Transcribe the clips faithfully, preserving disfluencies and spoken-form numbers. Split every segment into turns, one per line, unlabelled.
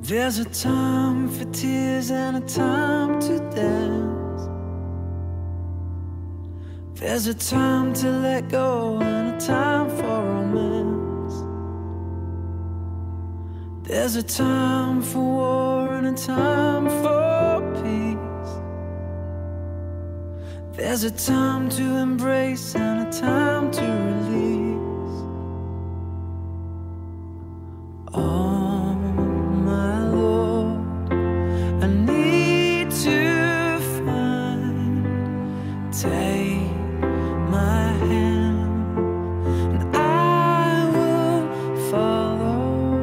There's a time for tears and a time to dance. There's a time to let go and a time for romance. There's a time for war and a time for peace. There's a time to embrace and a time to release. Oh, my Lord, I need to find, take my hand, and I will follow.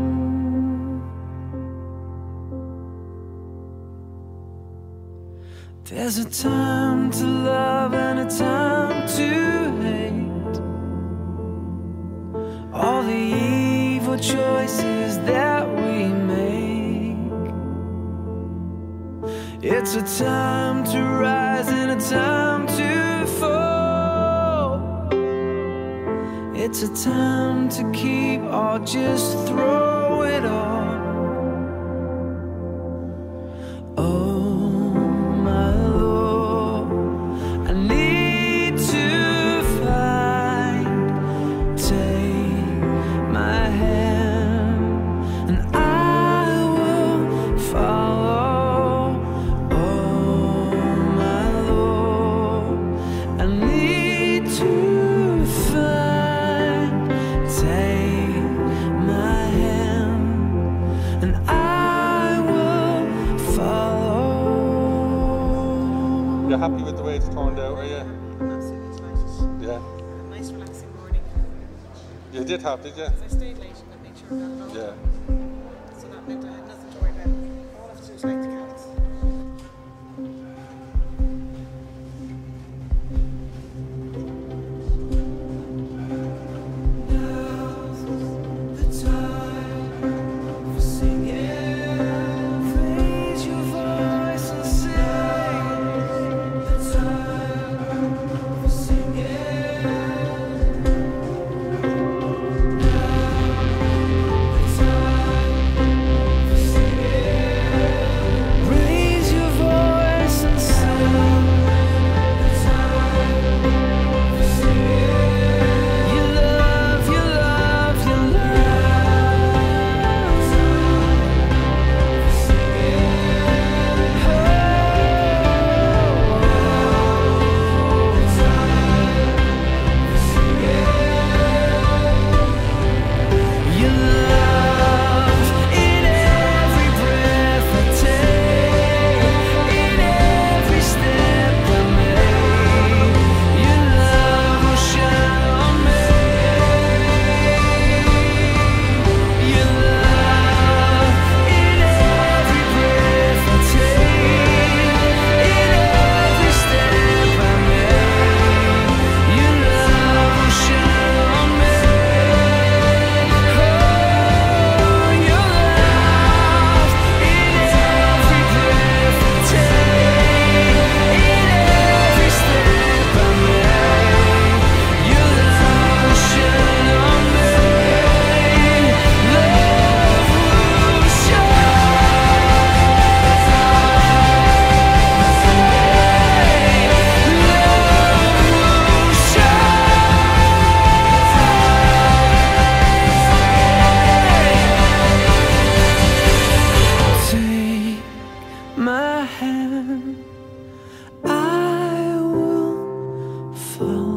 There's a time to love and a time to hate. All the evil choices that we make. It's a time to rise and a time to fall. It's a time to keep or just throw it all. Oh, my Lord, I need to find, take my hand, and I will follow. Oh, my Lord, I need to find, take my hand, and I will follow.
You're happy with the way it's turned out, are you?
Absolutely delighted.
Yeah.
A nice relaxing morning.
You did have, did you?
I stayed late and I made sure I got it all
Yeah.
done. So that meant I had nothing to worry about. All I have to do is make the cats.
The time for singing, raise your voice and sing. The time for singing. The time for singing, raise your voice and sing. The time for singing, you love, you love, you love. You love in every breath I take, in every step I make. Your love will shine on me. Your love in every breath I take, in every step I make. Your love will shine on me. Oh, your love in every breath I take, in every step I make. Your love will shine on me. Love will take my hand, I will follow.